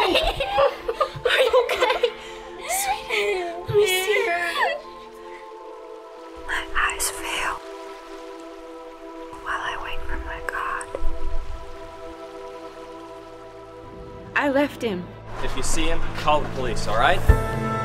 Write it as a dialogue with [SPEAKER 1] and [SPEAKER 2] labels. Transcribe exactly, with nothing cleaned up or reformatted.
[SPEAKER 1] Are you okay? Sweetie, let me see her.
[SPEAKER 2] My eyes fail while I wait for my God.
[SPEAKER 1] I left him.
[SPEAKER 3] If you see him, call the police, all right?